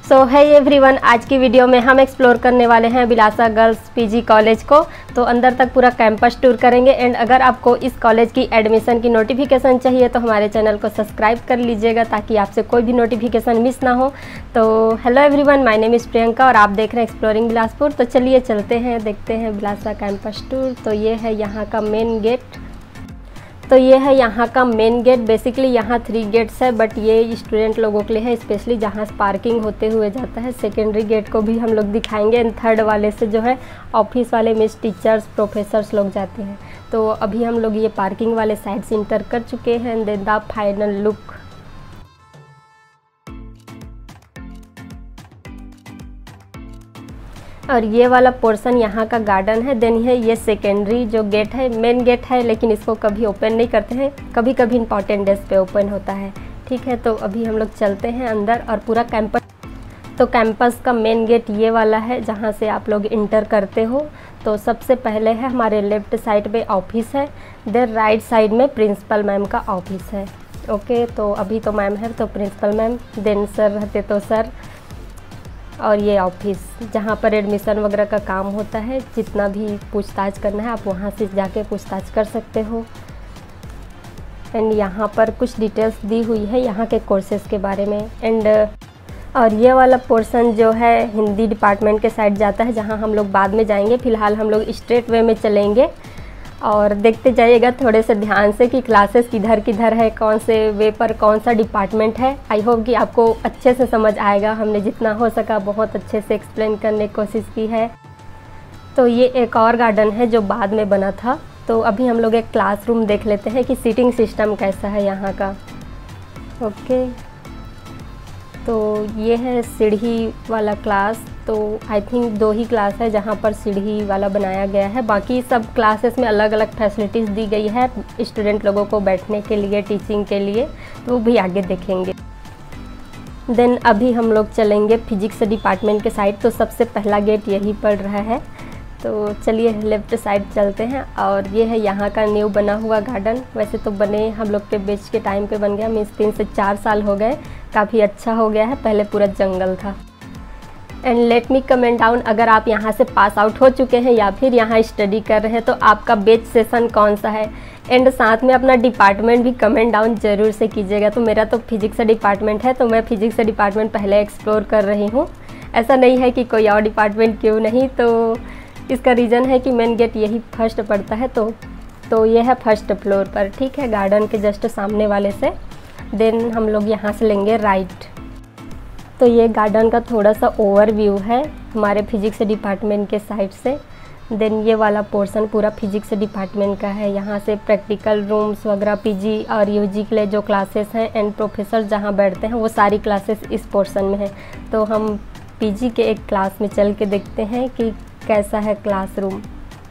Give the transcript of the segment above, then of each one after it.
सो है एवरीवन, आज की वीडियो में हम एक्सप्लोर करने वाले हैं बिलासा गर्ल्स पीजी कॉलेज को। तो अंदर तक पूरा कैंपस टूर करेंगे एंड अगर आपको इस कॉलेज की एडमिशन की नोटिफिकेशन चाहिए तो हमारे चैनल को सब्सक्राइब कर लीजिएगा ताकि आपसे कोई भी नोटिफिकेशन मिस ना हो। तो hello everyone, my name is Priyanka और आप देख रहे हैं एक्सप्लोरिंग बिलासपुर। तो चलिए चलते हैं, देखते हैं बिलासा कैंपस टूर। तो ये है यहाँ का मेन गेट। बेसिकली यहाँ 3 गेट्स है, बट ये स्टूडेंट लोगों के लिए है, स्पेशली जहाँ से पार्किंग होते हुए जाता है। सेकेंडरी गेट को भी हम लोग दिखाएंगे एंड थर्ड वाले से जो है ऑफिस वाले मिस टीचर्स प्रोफेसर्स लोग जाते हैं। तो अभी हम लोग ये पार्किंग वाले साइड से इंटर कर चुके हैं and then the final look. और ये वाला पोर्शन यहाँ का गार्डन है। देन है ये सेकेंडरी जो गेट है, मेन गेट है, लेकिन इसको कभी ओपन नहीं करते हैं, कभी कभी इंपॉर्टेंट डेज पे ओपन होता है। ठीक है, तो अभी हम लोग चलते हैं अंदर और पूरा कैंपस का मेन गेट ये वाला है जहाँ से आप लोग इंटर करते हो। तो सबसे पहले है हमारे लेफ्ट साइड पे ऑफिस है, देन राइट साइड में प्रिंसिपल मैम का ऑफिस है। ओके, तो अभी तो मैम है तो प्रिंसिपल मैम, देन सर रहते तो सर, और ये ऑफिस जहाँ पर एडमिशन वगैरह का काम होता है। जितना भी पूछताछ करना है आप वहाँ से जाके पूछताछ कर सकते हो। एंड यहाँ पर कुछ डिटेल्स दी हुई है यहाँ के कोर्सेज़ के बारे में। एंड और ये वाला पोर्शन जो है हिंदी डिपार्टमेंट के साइड जाता है, जहाँ हम लोग बाद में जाएंगे। फ़िलहाल हम लोग स्ट्रेट वे में चलेंगे और देखते जाइएगा थोड़े से ध्यान से कि क्लासेस किधर है, कौन से वे पर कौन सा डिपार्टमेंट है। आई होप कि आपको अच्छे से समझ आएगा। हमने जितना हो सका बहुत अच्छे से एक्सप्लेन करने की कोशिश की है। तो ये एक और गार्डन है जो बाद में बना था। तो अभी हम लोग एक क्लासरूम देख लेते हैं कि सीटिंग सिस्टम कैसा है यहाँ का। ओके, तो ये है सीढ़ी वाला क्लास। तो आई थिंक 2 ही क्लास है जहाँ पर सीढ़ी वाला बनाया गया है। बाकी सब क्लासेस में अलग अलग फैसिलिटीज़ दी गई है स्टूडेंट लोगों को बैठने के लिए, टीचिंग के लिए, तो वो भी आगे देखेंगे। देन अभी हम लोग चलेंगे फिजिक्स डिपार्टमेंट के साइड। तो सबसे पहला गेट यही पड़ रहा है। तो चलिए लेफ़्ट साइड चलते हैं। और ये है यहाँ का न्यू बना हुआ गार्डन। वैसे तो बने हम लोग के बैच के टाइम पे बन गया, मीन्स 3 से 4 साल हो गए, काफ़ी अच्छा हो गया है। पहले पूरा जंगल था। And let me comment down, अगर आप यहाँ से पास आउट हो चुके हैं या फिर यहाँ स्टडी कर रहे हैं तो आपका बैच सेशन कौन सा है। एंड साथ में अपना डिपार्टमेंट भी कमेंट डाउन ज़रूर से कीजिएगा। तो मेरा तो फिजिक्स डिपार्टमेंट है, तो मैं फिजिक्स डिपार्टमेंट पहले एक्सप्लोर कर रही हूँ। ऐसा नहीं है कि कोई और डिपार्टमेंट क्यों नहीं। तो इसका रीज़न है कि मेन गेट यही फर्स्ट पड़ता है। तो ये है फर्स्ट फ्लोर पर। ठीक है, गार्डन के जस्ट सामने वाले से। देन हम लोग यहाँ से लेंगे राइट। तो ये गार्डन का थोड़ा सा ओवरव्यू है हमारे फिजिक्स डिपार्टमेंट के साइड से। देन ये वाला पोर्शन पूरा फिजिक्स डिपार्टमेंट का है। यहाँ से प्रैक्टिकल रूम्स वगैरह पीजी और यूजी के लिए जो क्लासेस हैं एंड प्रोफेसर जहाँ बैठते हैं वो सारी क्लासेस इस पोर्शन में है। तो हम पीजी के एक क्लास में चल के देखते हैं कि कैसा है क्लासरूम।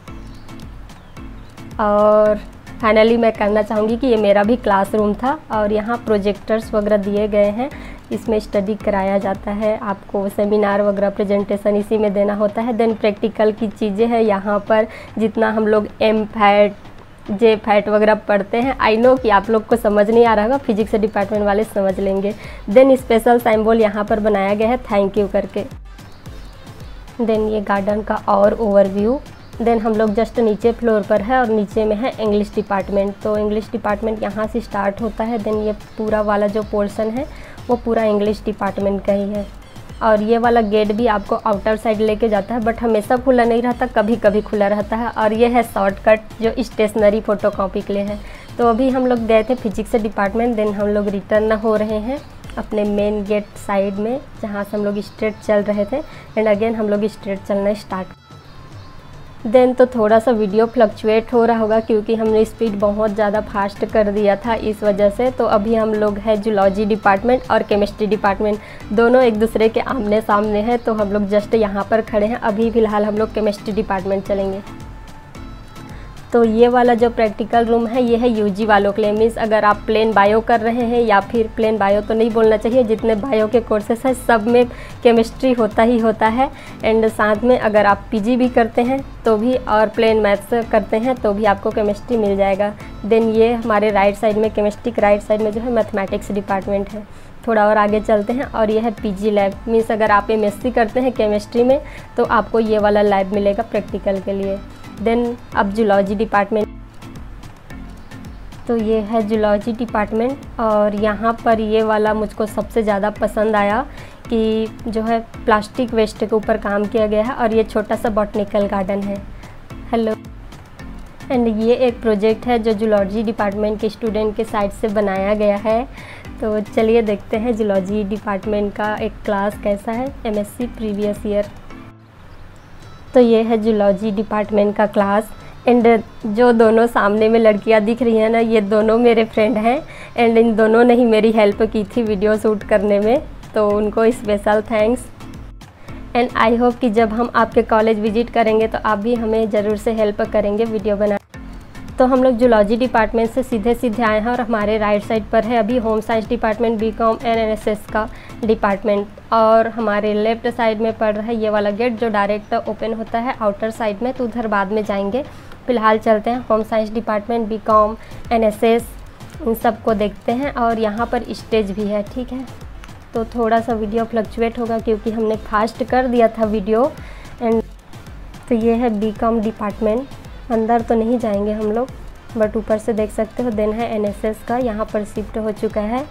और फाइनली मैं कहना चाहूँगी कि ये मेरा भी क्लासरूम था और यहाँ प्रोजेक्टर्स वगैरह दिए गए हैं। इसमें स्टडी कराया जाता है, आपको सेमिनार वगैरह प्रेजेंटेशन इसी में देना होता है। देन प्रैक्टिकल की चीज़ें हैं यहाँ पर, जितना हम लोग एम फैट जे फैट वगैरह पढ़ते हैं। आई नो कि आप लोग को समझ नहीं आ रहा होगा, फिजिक्स डिपार्टमेंट वाले समझ लेंगे। देन स्पेशल सिंबल यहाँ पर बनाया गया है थैंक यू करके। देन ये गार्डन का और ओवरव्यू। देन हम लोग जस्ट नीचे फ्लोर पर है और नीचे में है इंग्लिश डिपार्टमेंट। तो इंग्लिश डिपार्टमेंट यहाँ से स्टार्ट होता है। देन ये पूरा वाला जो पोर्शन है वो पूरा इंग्लिश डिपार्टमेंट का ही है। और ये वाला गेट भी आपको आउटर साइड लेके जाता है, बट हमेशा खुला नहीं रहता, कभी कभी खुला रहता है। और ये है शॉर्टकट जो स्टेशनरी फ़ोटोकॉपी के लिए है। तो अभी हम लोग गए थे फिजिक्स डिपार्टमेंट, देन हम लोग रिटर्न हो रहे हैं अपने मेन गेट साइड में जहाँ से हम लोग स्ट्रेट चल रहे थे। एंड अगेन हम लोग स्ट्रेट चलना स्टार्ट। देन तो थोड़ा सा वीडियो फ्लक्चुएट हो रहा होगा क्योंकि हमने स्पीड बहुत ज़्यादा फास्ट कर दिया था इस वजह से। तो अभी हम लोग है जूलॉजी डिपार्टमेंट और केमिस्ट्री डिपार्टमेंट, दोनों एक दूसरे के आमने सामने हैं। तो हम लोग जस्ट यहाँ पर खड़े हैं। अभी फ़िलहाल हम लोग केमिस्ट्री डिपार्टमेंट चलेंगे। तो ये वाला जो प्रैक्टिकल रूम है ये है यूजी वालों के लिए, मीन्स अगर आप प्लेन बायो कर रहे हैं, या फिर प्लेन बायो तो नहीं बोलना चाहिए, जितने बायो के कोर्सेस हैं सब में केमिस्ट्री होता ही होता है। एंड साथ में अगर आप पीजी भी करते हैं तो भी, और प्लेन मैथ्स करते हैं तो भी आपको केमिस्ट्री मिल जाएगा। देन ये हमारे राइट साइड में, केमिस्ट्री के राइट साइड में जो है मैथमेटिक्स डिपार्टमेंट है। थोड़ा और आगे चलते हैं और यह है पीजी लैब। मीन्स अगर आप एमएससी करते हैं केमिस्ट्री में तो आपको ये वाला लैब मिलेगा प्रैक्टिकल के लिए। देन अब जूलॉजी डिपार्टमेंट, तो ये है जूलॉजी डिपार्टमेंट और यहाँ पर ये वाला मुझको सबसे ज़्यादा पसंद आया कि जो है प्लास्टिक वेस्ट के ऊपर काम किया गया है और ये छोटा सा बॉटनिकल गार्डन है। हेलो, एंड ये एक प्रोजेक्ट है जो जूलॉजी डिपार्टमेंट के स्टूडेंट के साइड से बनाया गया है। तो चलिए देखते हैं जूलॉजी डिपार्टमेंट का एक क्लास कैसा है, एमएससी प्रीवियस ईयर। तो ये है जूलॉजी डिपार्टमेंट का क्लास। एंड जो दोनों सामने में लड़कियां दिख रही हैं ना, ये दोनों मेरे फ्रेंड हैं एंड इन दोनों ने ही मेरी हेल्प की थी वीडियो शूट करने में, तो उनको special thanks. And I hope कि जब हम आपके कॉलेज विजिट करेंगे तो आप भी हमें ज़रूर से हेल्प करेंगे वीडियो बना। तो हम लोग जूलॉजी डिपार्टमेंट से सीधे आए हैं और हमारे राइट साइड पर है अभी home science department, BCom and NSS का डिपार्टमेंट, और हमारे लेफ्ट साइड में पड़ रहा है ये वाला गेट जो डायरेक्ट ओपन होता है आउटर साइड में, तो उधर बाद में जाएंगे। फ़िलहाल चलते हैं home science department, BCom, NSS, इन सब को देखते हैं। और यहाँ पर स्टेज भी है, ठीक है। तो थोड़ा सा वीडियो फ्लक्चुएट होगा क्योंकि हमने फास्ट कर दिया था वीडियो। एंड तो ये है बीकॉम डिपार्टमेंट, अंदर तो नहीं जाएंगे हम लोग बट ऊपर से देख सकते हो। देन है एनएसएस का, यहाँ पर शिफ्ट हो चुका है।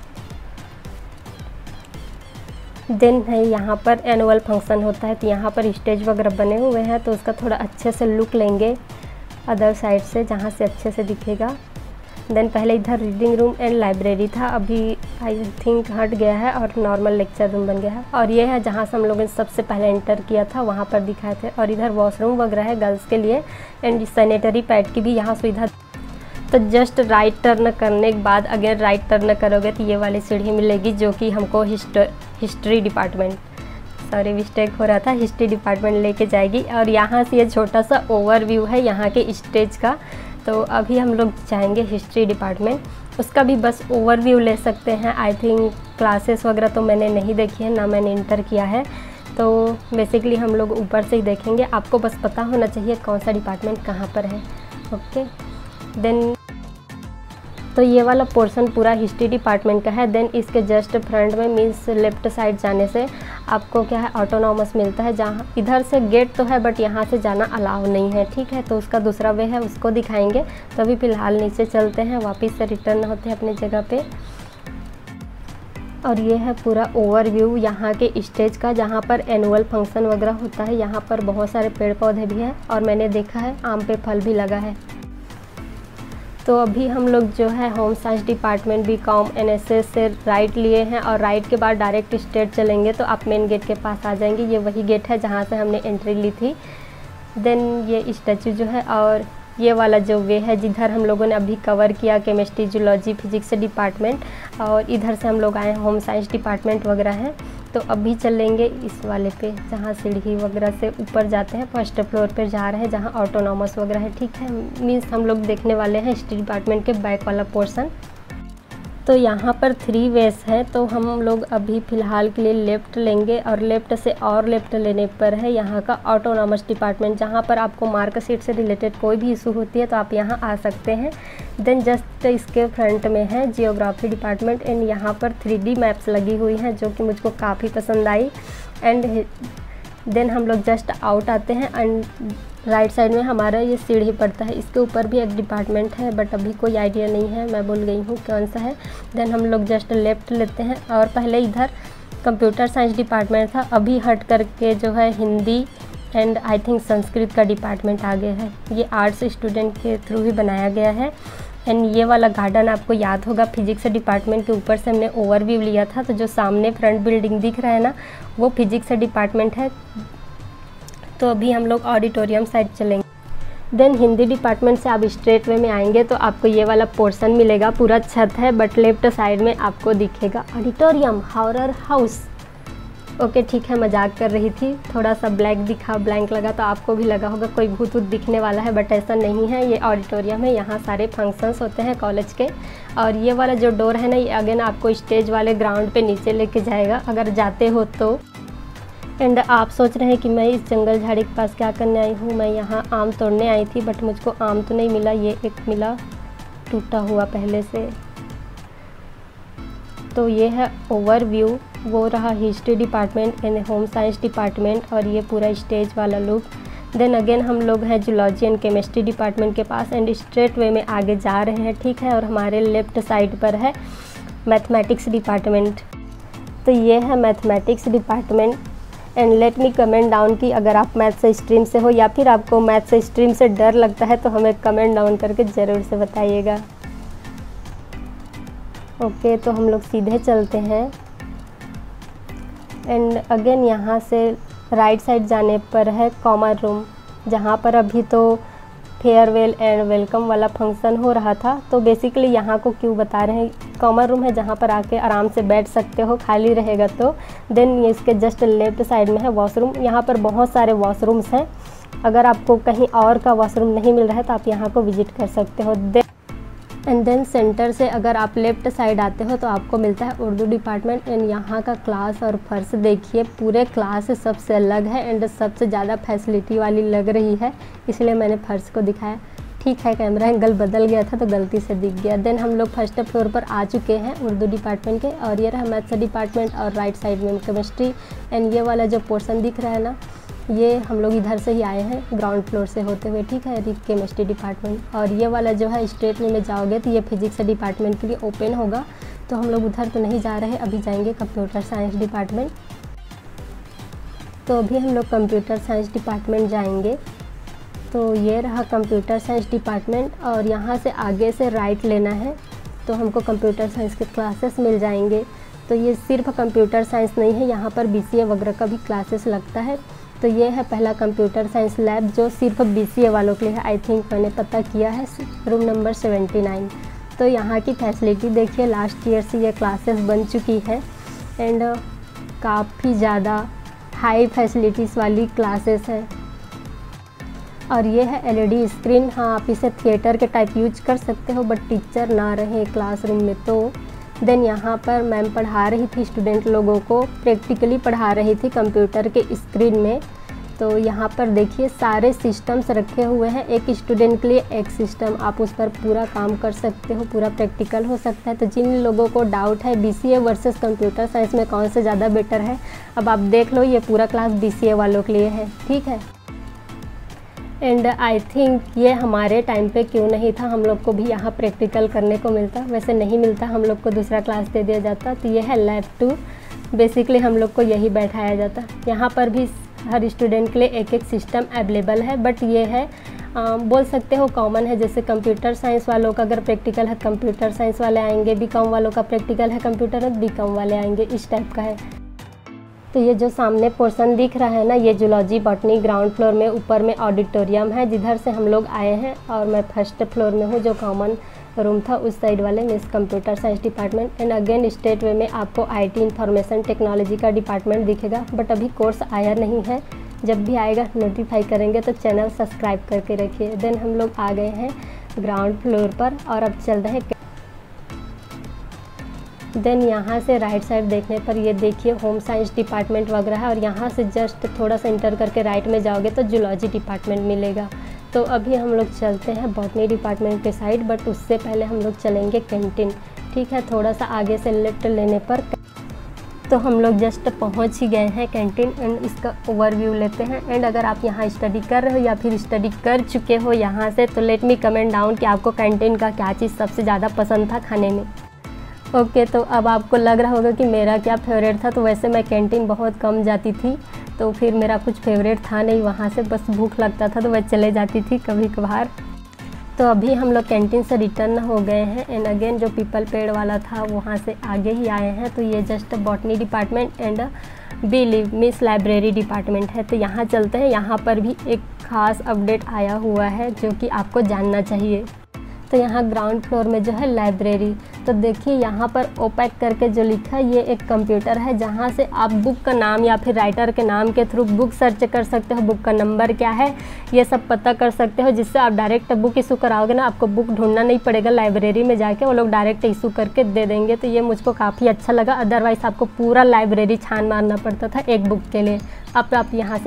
देन है यहाँ पर एनुअल फंक्शन होता है, तो यहाँ पर स्टेज वगैरह बने हुए हैं, तो उसका थोड़ा अच्छे से लुक लेंगे अदर साइड से, जहाँ से अच्छे से दिखेगा। देन पहले इधर रीडिंग रूम एंड लाइब्रेरी था, अभी आई थिंक हट गया है और नॉर्मल लेक्चर रूम बन गया है। और ये है जहाँ से हम लोगों ने सबसे पहले एंटर किया था, वहाँ पर दिखाए थे। और इधर वॉशरूम वगैरह है गर्ल्स के लिए एंड सैनिटरी पैड की भी यहाँ सुविधा। तो जस्ट राइट टर्न करने के बाद अगर राइट टर्न करोगे तो ये वाली सीढ़ी मिलेगी जो कि हमको हिस्ट्री डिपार्टमेंट, सॉरी मिस्टेक हो रहा था, हिस्ट्री डिपार्टमेंट लेके जाएगी। और यहाँ से ये छोटा सा ओवरव्यू है यहाँ के स्टेज का। तो अभी हम लोग जाएंगे हिस्ट्री डिपार्टमेंट, उसका भी बस ओवरव्यू ले सकते हैं। आई थिंक क्लासेस वगैरह तो मैंने नहीं देखी है, ना मैंने इंटर किया है, तो बेसिकली हम लोग ऊपर से ही देखेंगे। आपको बस पता होना चाहिए कौन सा डिपार्टमेंट कहाँ पर है। ओके, देन तो ये वाला पोर्शन पूरा हिस्ट्री डिपार्टमेंट का है। देन इसके जस्ट फ्रंट में मीन्स लेफ़्ट साइड जाने से आपको क्या है ऑटोनॉमस मिलता है, जहाँ इधर से गेट तो है बट यहाँ से जाना अलाउ नहीं है, ठीक है। तो उसका दूसरा वे है, उसको दिखाएंगे। तो अभी फ़िलहाल नीचे चलते हैं, वापस से रिटर्न होते हैं अपनी जगह पे। और ये है पूरा ओवरव्यू यहाँ के स्टेज का, जहाँ पर एनुअल फंक्शन वगैरह होता है। यहाँ पर बहुत सारे पेड़ पौधे भी हैं और मैंने देखा है आम पे फल भी लगा है। तो अभी हम लोग जो है home science department, BCom, NSS से राइट लिए हैं और राइट के बाद डायरेक्ट स्ट्रेट चलेंगे तो आप मेन गेट के पास आ जाएंगे। ये वही गेट है जहाँ से हमने एंट्री ली थी। देन ये स्टैचू जो है और ये वाला जो वे है जिधर हम लोगों ने अभी कवर किया केमिस्ट्री, जूलॉजी, फिजिक्स डिपार्टमेंट, और इधर से हम लोग आए होम साइंस डिपार्टमेंट वगैरह है। तो अभी चलेंगे इस वाले पे जहाँ सीढ़ी वगैरह से ऊपर जाते हैं, फर्स्ट फ्लोर पे जा रहे हैं जहाँ ऑटोनॉमस वगैरह है, ठीक है। मीन्स हम लोग देखने वाले हैं हिस्ट्री डिपार्टमेंट के बैक वाला पोर्शन। तो यहाँ पर 3 वेज है, तो हम लोग अभी फ़िलहाल के लिए लेफ़्ट लेंगे और लेफ़्ट से और लेफ़्ट लेने पर है यहाँ का ऑटोनॉमस डिपार्टमेंट, जहाँ पर आपको मार्कशीट से रिलेटेड कोई भी इशू होती है तो आप यहाँ आ सकते हैं। देन जस्ट इसके फ्रंट में है जियोग्राफी डिपार्टमेंट एंड यहाँ पर 3D मैप्स लगी हुई हैं जो कि मुझको काफ़ी पसंद आई। एंड देन हम लोग जस्ट आउट आते हैं एंड राइट साइड में हमारा ये सीढ़ी पड़ता है, इसके ऊपर भी एक डिपार्टमेंट है बट अभी कोई आइडिया नहीं है, मैं भूल गई हूँ कौन सा है। देन हम लोग जस्ट लेफ़्ट लेते हैं और पहले इधर कंप्यूटर साइंस डिपार्टमेंट था, अभी हट करके जो है Hindi and I think Sanskrit का डिपार्टमेंट आ गया है। ये आर्ट्स स्टूडेंट के थ्रू ही बनाया गया है। एंड ये वाला गार्डन आपको याद होगा फिजिक्स डिपार्टमेंट के ऊपर से हमने ओवरव्यू लिया था, तो जो सामने फ्रंट बिल्डिंग दिख रहा है ना वो फिजिक्स डिपार्टमेंट है। तो अभी हम लोग ऑडिटोरियम साइड चलेंगे। देन हिंदी डिपार्टमेंट से आप स्ट्रेट वे में आएंगे तो आपको ये वाला पोर्शन मिलेगा, पूरा छत है बट लेफ्ट साइड में आपको दिखेगा ऑडिटोरियम हॉरर हाउस। ओके ठीक है, मजाक कर रही थी, थोड़ा सा ब्लैंक लगा तो आपको भी लगा होगा कोई भूत वूत दिखने वाला है, बट ऐसा नहीं है। ये ऑडिटोरियम है, यहाँ सारे फंक्शंस होते हैं कॉलेज के। और ये वाला जो डोर है ना, ये अगेन आपको स्टेज वाले ग्राउंड पे नीचे लेके जाएगा अगर जाते हो तो। एंड आप सोच रहे हैं कि मैं इस जंगल झाड़ी के पास क्या करने आई हूँ, मैं यहाँ आम तोड़ने आई थी, बट मुझको आम तो नहीं मिला, ये एक मिला टूटा हुआ पहले से। तो ये है ओवरव्यू, वो रहा history department and home science department और ये पूरा स्टेज वाला लुक। देन अगेन हम लोग हैं जूलॉजी एंड केमिस्ट्री डिपार्टमेंट के पास एंड स्ट्रेट वे में आगे जा रहे हैं, ठीक है। और हमारे लेफ़्ट साइड पर है मैथमेटिक्स डिपार्टमेंट। तो ये है mathematics department and let me comment down कि अगर आप मैथ्स स्ट्रीम से हो या फिर आपको मैथ्स स्ट्रीम से डर लगता है तो हमें कमेंट डाउन करके ज़रूर से बताइएगा। ओके, तो हम लोग सीधे चलते हैं एंड अगेन यहाँ से राइट साइड जाने पर है कॉमन रूम, जहाँ पर अभी तो फेयरवेल एंड वेलकम वाला फंक्शन हो रहा था। तो बेसिकली यहाँ को क्यों बता रहे हैं, कॉमन रूम है जहाँ पर आके आराम से बैठ सकते हो, खाली रहेगा तो। देन ये इसके जस्ट लेफ्ट साइड में है वॉशरूम। यहाँ पर बहुत सारे वॉशरूम्स हैं, अगर आपको कहीं और का वॉशरूम नहीं मिल रहा है तो आप यहाँ को विजिट कर सकते हो। एंड देन सेंटर से अगर आप लेफ़्ट साइड आते हो तो आपको मिलता है उर्दू डिपार्टमेंट एंड यहाँ का क्लास और फर्श देखिए पूरे क्लास से सबसे अलग है एंड सबसे ज़्यादा फैसिलिटी वाली लग रही है, इसलिए मैंने फर्श को दिखाया। ठीक है, कैमरा एंगल बदल गया था तो गलती से दिख गया। देन हम लोग फर्स्ट फ्लोर पर आ चुके हैं उर्दू डिपार्टमेंट के और ये रहा मैथ्स डिपार्टमेंट और राइट साइड में केमिस्ट्री। एंड ये वाला जो पोर्शन दिख रहा है ना, ये हम लोग इधर से ही आए हैं ग्राउंड फ्लोर से होते हुए, ठीक है, केमिस्ट्री डिपार्टमेंट। और ये वाला जो है स्ट्रेट में जाओगे तो ये फिजिक्स डिपार्टमेंट के लिए ओपन होगा, तो हम लोग उधर तो नहीं जा रहे, अभी जाएंगे कंप्यूटर साइंस डिपार्टमेंट। तो अभी हम लोग कंप्यूटर साइंस डिपार्टमेंट जाएंगे। तो ये रहा कंप्यूटर साइंस डिपार्टमेंट और यहाँ से आगे से राइट लेना है तो हमको कंप्यूटर साइंस के क्लासेस मिल जाएंगे। तो ये सिर्फ कंप्यूटर साइंस नहीं है, यहाँ पर BCA वगैरह का भी क्लासेस लगता है। तो ये है पहला कंप्यूटर साइंस लैब जो सिर्फ BCA वालों के लिए है, आई थिंक मैंने पता किया है, रूम नंबर 79। तो यहाँ की फैसिलिटी देखिए, लास्ट ईयर से ये क्लासेस बन चुकी है एंड काफ़ी ज़्यादा हाई फैसिलिटीज़ वाली क्लासेस है। और ये है LED स्क्रीन, हाँ आप इसे थिएटर के टाइप यूज कर सकते हो बट टीचर ना रहे क्लासरूम में तो। देन यहाँ पर मैम पढ़ा रही थी स्टूडेंट लोगों को, प्रैक्टिकली पढ़ा रही थी कंप्यूटर के स्क्रीन में। तो यहाँ पर देखिए सारे सिस्टम्स रखे हुए हैं, एक स्टूडेंट के लिए एक सिस्टम, आप उस पर पूरा काम कर सकते हो, पूरा प्रैक्टिकल हो सकता है। तो जिन लोगों को डाउट है BCA वर्सेस कंप्यूटर साइंस में कौन से ज़्यादा बेटर है, अब आप देख लो, ये पूरा क्लास BCA वालों के लिए है, ठीक है। एंड आई थिंक ये हमारे टाइम पे क्यों नहीं था, हम लोग को भी यहाँ प्रैक्टिकल करने को मिलता, वैसे नहीं मिलता, हम लोग को दूसरा क्लास दे दिया जाता। तो ये है लैब 2, बेसिकली हम लोग को यही बैठाया जाता। यहाँ पर भी हर स्टूडेंट के लिए एक एक सिस्टम अवेलेबल है, बट ये है बोल सकते हो कॉमन है। जैसे कंप्यूटर साइंस वालों का अगर प्रैक्टिकल है कंप्यूटर साइंस वाले आएंगे, BCom वालों का प्रैक्टिकल है कंप्यूटर है BCom वाले आएंगे, इस टाइप का है। तो ये जो सामने पोर्शन दिख रहा है ना, ये जूलॉजी बॉटनी ग्राउंड फ्लोर में ऊपर में ऑडिटोरियम है जिधर से हम लोग आए हैं और मैं फर्स्ट फ्लोर में हूँ, जो कॉमन रूम था उस साइड वाले में computer science department. And again straight way में आपको IT इंफॉर्मेशन टेक्नोलॉजी का डिपार्टमेंट दिखेगा, बट अभी कोर्स आया नहीं है, जब भी आएगा नोटिफाई करेंगे, तो चैनल सब्सक्राइब करके रखिए। देन हम लोग आ गए हैं ग्राउंड फ्लोर पर और अब चलते हैं। देन यहाँ से राइट साइड देखने पर ये देखिए होम साइंस डिपार्टमेंट वगैरह है और यहाँ से जस्ट थोड़ा सा इंटर करके राइट में जाओगे तो जूलॉजी डिपार्टमेंट मिलेगा। तो अभी हम लोग चलते हैं बॉटनी डिपार्टमेंट के साइड, बट उससे पहले हम लोग चलेंगे कैंटीन, ठीक है, थोड़ा सा आगे से लेफ्ट लेने पर। तो हम लोग जस्ट पहुँच ही गए हैं कैंटीन एंड इसका ओवरव्यू लेते हैं। एंड अगर आप यहाँ स्टडी कर रहे हो या फिर स्टडी कर चुके हो यहाँ से, तो लेट मी कमेंट डाउन कि आपको कैंटीन का क्या चीज़ सबसे ज़्यादा पसंद था खाने में। ओके, तो अब आपको लग रहा होगा कि मेरा क्या फेवरेट था। तो वैसे मैं कैंटीन बहुत कम जाती थी, तो फिर मेरा कुछ फेवरेट था नहीं वहाँ से, बस भूख लगता था तो मैं चले जाती थी कभी कभार। तो अभी हम लोग कैंटीन से रिटर्न हो गए हैं एंड अगेन जो पीपल पेड़ वाला था वहाँ से आगे ही आए हैं। तो ये just botany department and miss library department है। तो यहाँ चलते हैं, यहाँ पर भी एक ख़ास अपडेट आया हुआ है जो कि आपको जानना चाहिए। तो यहाँ ग्राउंड फ्लोर में जो है लाइब्रेरी, तो देखिए यहाँ पर ओपैक करके जो लिखा है ये एक कंप्यूटर है जहाँ से आप बुक का नाम या फिर राइटर के नाम के थ्रू बुक सर्च कर सकते हो, बुक का नंबर क्या है ये सब पता कर सकते हो, जिससे आप डायरेक्ट बुक इशू कराओगे ना, आपको बुक ढूंढना नहीं पड़ेगा, लाइब्रेरी में जाके वो लोग डायरेक्ट इशू करके दे देंगे। तो ये मुझको काफ़ी अच्छा लगा, अदरवाइज़ आपको पूरा लाइब्रेरी छान मारना पड़ता था एक बुक के लिए। अब आप यहाँ से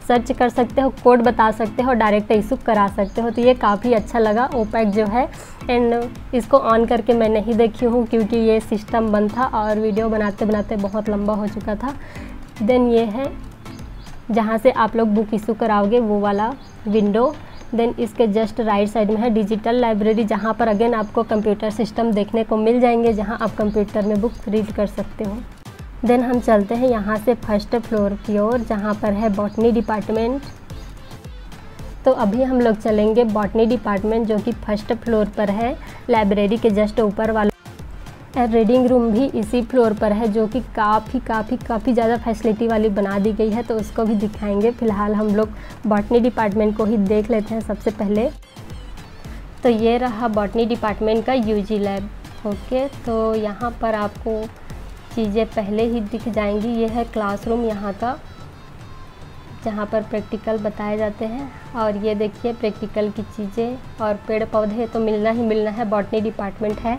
सर्च कर सकते हो, कोड बता सकते हो, डायरेक्ट इशू करा सकते हो। तो ये काफ़ी अच्छा लगा ओपैक जो है। एंड इसको ऑन करके मैं नहीं देखी हूँ क्योंकि ये सिस्टम बंद था और वीडियो बनाते बनाते बहुत लंबा हो चुका था। देन ये है जहाँ से आप लोग बुक इशू कराओगे वो वाला विंडो। देन इसके जस्ट राइट साइड में है डिजिटल लाइब्रेरी, जहाँ पर अगेन आपको कंप्यूटर सिस्टम देखने को मिल जाएंगे, जहाँ आप कंप्यूटर में बुक रीड कर सकते हो। देन हम चलते हैं यहाँ से फर्स्ट फ्लोर की ओर, जहाँ पर है बॉटनी डिपार्टमेंट। तो अभी हम लोग चलेंगे बॉटनी डिपार्टमेंट, जो कि फर्स्ट फ्लोर पर है, लाइब्रेरी के जस्ट ऊपर वाला। रीडिंग रूम भी इसी फ्लोर पर है, जो कि काफ़ी ज़्यादा फैसिलिटी वाली बना दी गई है, तो उसको भी दिखाएंगे। फ़िलहाल हम लोग बॉटनी डिपार्टमेंट को ही देख लेते हैं सबसे पहले। तो ये रहा बॉटनी डिपार्टमेंट का यूजी लैब। ओके, तो यहाँ पर आपको चीज़ें पहले ही दिख जाएंगी। ये है क्लासरूम यहाँ का, जहाँ पर प्रैक्टिकल बताए जाते हैं। और ये देखिए प्रैक्टिकल की चीज़ें और पेड़ पौधे तो मिलना ही मिलना है, बॉटनी डिपार्टमेंट है।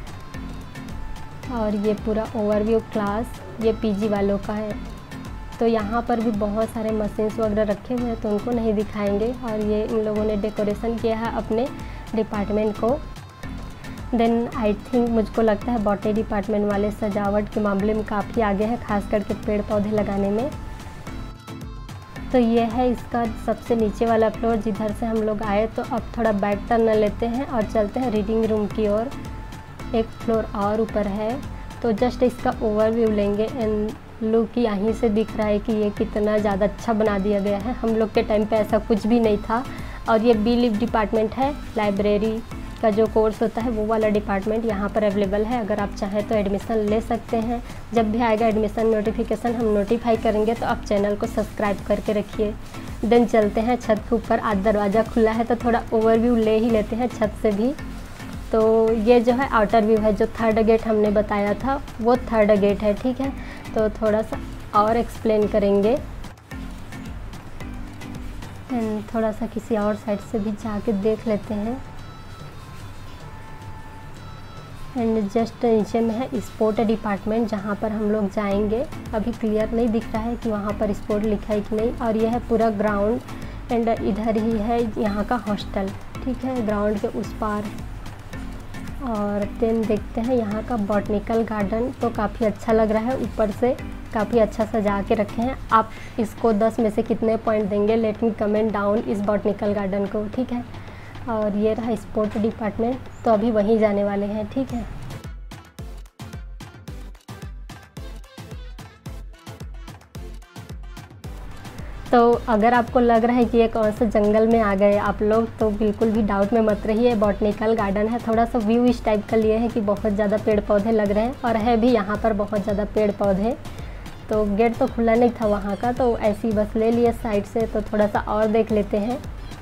और ये पूरा ओवरव्यू क्लास ये पीजी वालों का है। तो यहाँ पर भी बहुत सारे मशीन्स वगैरह रखे हुए हैं, तो उनको नहीं दिखाएंगे। और ये इन लोगों ने डेकोरेशन किया है अपने डिपार्टमेंट को। देन आई थिंक मुझको लगता है बॉटनी डिपार्टमेंट वाले सजावट के मामले में काफ़ी आगे हैं, खास करके पेड़ पौधे लगाने में। तो ये है इसका सबसे नीचे वाला फ्लोर जिधर से हम लोग आए। तो अब थोड़ा बैक टर्न लेते हैं और चलते हैं रीडिंग रूम की ओर। एक फ्लोर और ऊपर है, तो जस्ट इसका ओवरव्यू लेंगे। एंड लुक यहीं से दिख रहा है कि ये कितना ज़्यादा अच्छा बना दिया गया है। हम लोग के टाइम पे ऐसा कुछ भी नहीं था। और ये बी लिव डिपार्टमेंट है, लाइब्रेरी का जो कोर्स होता है वो वाला डिपार्टमेंट यहाँ पर अवेलेबल है। अगर आप चाहें तो एडमिशन ले सकते हैं। जब भी आएगा एडमिशन नोटिफिकेशन हम नोटिफाई करेंगे, तो आप चैनल को सब्सक्राइब करके रखिए। देन चलते हैं छत के ऊपर। आज दरवाज़ा खुला है तो थोड़ा ओवरव्यू ले ही लेते हैं छत से भी। तो ये जो है आउटर व्यू है, जो थर्ड गेट हमने बताया था वो थर्ड गेट है, ठीक है। तो थोड़ा सा और एक्सप्लेन करेंगे एंड थोड़ा सा किसी और साइड से भी जाके देख लेते हैं। एंड जस्ट नीचे में है स्पोर्ट डिपार्टमेंट, जहाँ पर हम लोग जाएंगे। अभी क्लियर नहीं दिख रहा है कि वहाँ पर स्पोर्ट लिखा है कि नहीं। और यह है पूरा ग्राउंड एंड इधर ही है यहाँ का हॉस्टल, ठीक है, ग्राउंड के उस पार। और देन देखते हैं यहाँ का बॉटनिकल गार्डन, तो काफ़ी अच्छा लग रहा है। ऊपर से काफ़ी अच्छा सजा के रखे हैं। आप इसको 10 में से कितने पॉइंट देंगे, लेट मी कमेंट डाउन इस बॉटनिकल गार्डन को, ठीक है। और ये रहा स्पोर्ट डिपार्टमेंट, तो अभी वहीं जाने वाले हैं, ठीक है। तो अगर आपको लग रहा है कि ये कौन से जंगल में आ गए आप लोग, तो बिल्कुल भी डाउट में मत रहिए। बॉटनिकल गार्डन है, थोड़ा सा व्यू इस टाइप का लिए है कि बहुत ज़्यादा पेड़ पौधे लग रहे हैं। और है भी यहाँ पर बहुत ज़्यादा पेड़ पौधे। तो गेट तो खुला नहीं था वहाँ का, तो ऐसी बस ले लिए साइड से। तो थोड़ा सा और देख लेते हैं।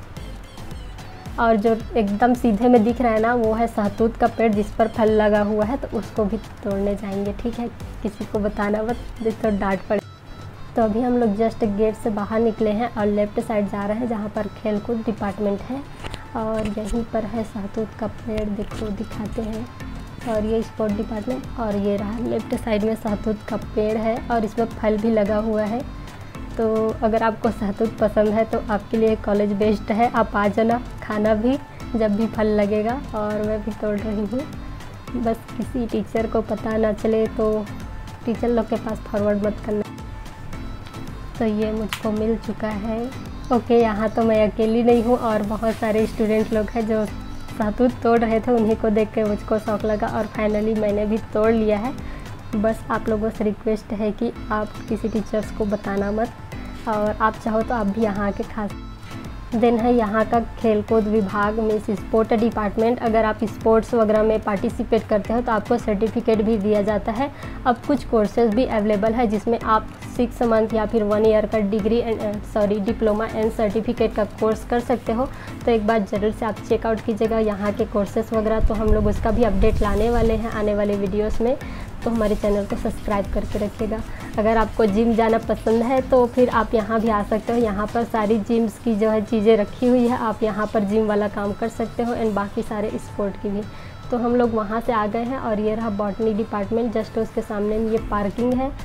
और जो एकदम सीधे में दिख रहा है ना, वो है सहतूत का पेड़ जिस पर फल लगा हुआ है, तो उसको भी तोड़ने जाएंगे, ठीक है। किसी को बताना मत, तो डांट पड़े। तो अभी हम लोग जस्ट गेट से बाहर निकले हैं और लेफ़्ट साइड जा रहे हैं, जहाँ पर खेलकूद डिपार्टमेंट है। और यहीं पर है सहतूत का पेड़, देखो दिखाते हैं। और ये स्पोर्ट डिपार्टमेंट, और ये रहा लेफ़्ट साइड में सहतूत का पेड़ है और इसमें फल भी लगा हुआ है। तो अगर आपको सहतूत पसंद है तो आपके लिए कॉलेज बेस्ट है, आप आ जाना, खाना भी जब भी फल लगेगा। और मैं भी तोड़ रही हूँ, बस किसी टीचर को पता ना चले तो टीचर लोग के पास फॉरवर्ड मत करना। तो ये मुझको मिल चुका है। ओके, यहाँ तो मैं अकेली नहीं हूँ और बहुत सारे स्टूडेंट लोग हैं जो सहतूत तोड़ रहे थे। उन्हीं को देख के मुझको शौक लगा और फाइनली मैंने भी तोड़ लिया है। बस आप लोगों से रिक्वेस्ट है कि आप किसी टीचर्स को बताना मत, और आप चाहो तो आप भी यहाँ के खा। देन है यहाँ का खेलकूद विभाग में स्पोर्ट डिपार्टमेंट। अगर आप स्पोर्ट्स वगैरह में पार्टिसिपेट करते हो तो आपको सर्टिफिकेट भी दिया जाता है। अब कुछ कोर्सेज भी अवेलेबल है जिसमें आप 6 मंथ या फिर 1 ईयर का डिप्लोमा एंड सर्टिफिकेट का कोर्स कर सकते हो। तो एक बार ज़रूर से आप चेकआउट कीजिएगा यहाँ के कोर्सेज वगैरह। तो हम लोग उसका भी अपडेट लाने वाले हैं आने वाले वीडियोस में, तो हमारे चैनल को सब्सक्राइब करके रखिएगा। अगर आपको जिम जाना पसंद है तो फिर आप यहाँ भी आ सकते हो। यहाँ पर सारी जिम्स की जो है चीज़ें रखी हुई है, आप यहाँ पर जिम वाला काम कर सकते हो एंड बाकी सारे स्पोर्ट की भी। तो हम लोग वहाँ से आ गए हैं और ये रहा बॉटनी डिपार्टमेंट, जस्ट उसके सामने में ये पार्किंग है।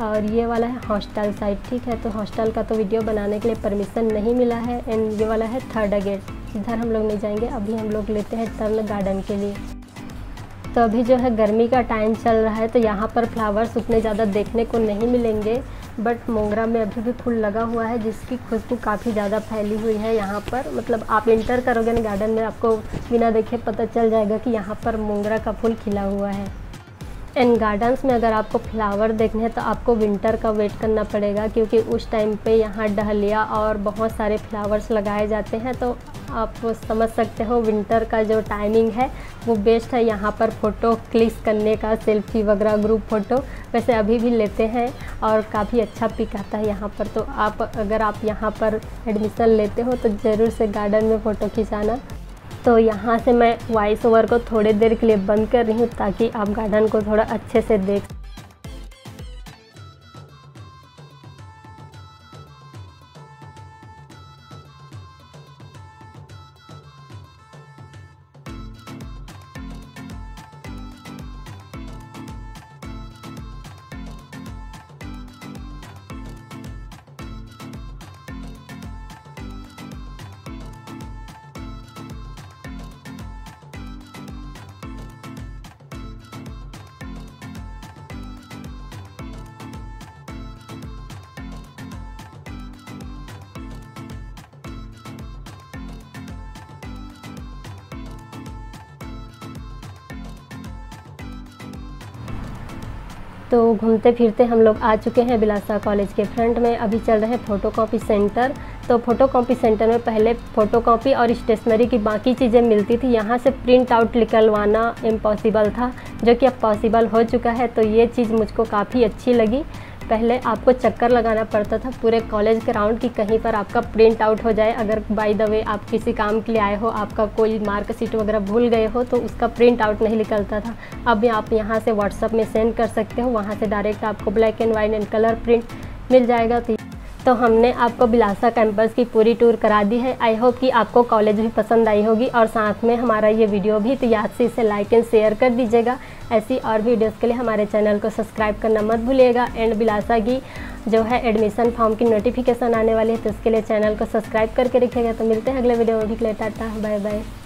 और ये वाला है हॉस्टल साइड, ठीक है। तो हॉस्टल का तो वीडियो बनाने के लिए परमिशन नहीं मिला है। एंड ये वाला है थर्ड गेट, इधर हम लोग नहीं जाएंगे। अभी हम लोग लेते हैं टर्न गार्डन के लिए। तो अभी जो है गर्मी का टाइम चल रहा है, तो यहाँ पर फ्लावर्स उतने ज़्यादा देखने को नहीं मिलेंगे, बट मोगरा में अभी भी फूल लगा हुआ है जिसकी खुशबू काफ़ी ज़्यादा फैली हुई है यहाँ पर। मतलब आप इंटर करोगे ना गार्डन में, आपको बिना देखे पता चल जाएगा कि यहाँ पर मोगरा का फूल खिला हुआ है। एंड गार्डन्स में अगर आपको फ्लावर देखने हैं तो आपको विंटर का वेट करना पड़ेगा, क्योंकि उस टाइम पे यहाँ डहलिया और बहुत सारे फ्लावर्स लगाए जाते हैं। तो आप समझ सकते हो विंटर का जो टाइमिंग है वो बेस्ट है यहाँ पर फ़ोटो क्लिक करने का, सेल्फी वगैरह ग्रुप फ़ोटो वैसे अभी भी लेते हैं और काफ़ी अच्छा पिक आता है यहाँ पर। तो अगर आप यहाँ पर एडमिशन लेते हो तो ज़रूर से गार्डन में फ़ोटो खिंचाना। तो यहाँ से मैं वॉइस ओवर को थोड़ी देर के लिए बंद कर रही हूँ ताकि आप गार्डन को थोड़ा अच्छे से देख। तो घूमते फिरते हम लोग आ चुके हैं बिलासा कॉलेज के फ्रंट में। अभी चल रहे हैं फ़ोटोकॉपी सेंटर। तो फ़ोटोकॉपी सेंटर में पहले फ़ोटोकॉपी और स्टेशनरी की बाकी चीज़ें मिलती थी, यहाँ से प्रिंट आउट निकलवाना इम्पॉसिबल था, जो कि अब पॉसिबल हो चुका है। तो ये चीज़ मुझको काफ़ी अच्छी लगी। पहले आपको चक्कर लगाना पड़ता था पूरे कॉलेज ग्राउंड की कहीं पर आपका प्रिंट आउट हो जाए। अगर बाय द वे आप किसी काम के लिए आए हो, आपका कोई मार्कशीट वगैरह भूल गए हो तो उसका प्रिंट आउट नहीं निकलता था। अब आप यहाँ से व्हाट्सएप में सेंड कर सकते हो, वहाँ से डायरेक्ट आपको black and white and colour print मिल जाएगा। तो हमने आपको बिलासा कैंपस की पूरी टूर करा दी है। आई होप कि आपको कॉलेज भी पसंद आई होगी और साथ में हमारा ये वीडियो भी। तो याद से इसे लाइक एंड शेयर कर दीजिएगा। ऐसी और वीडियोस के लिए हमारे चैनल को सब्सक्राइब करना मत भूलिएगा। एंड बिलासा की जो है एडमिशन फॉर्म की नोटिफिकेशन आने वाली है, तो उसके लिए चैनल को सब्सक्राइब करके रखिएगा। तो मिलते हैं अगले वीडियो में भी। Tata bye bye.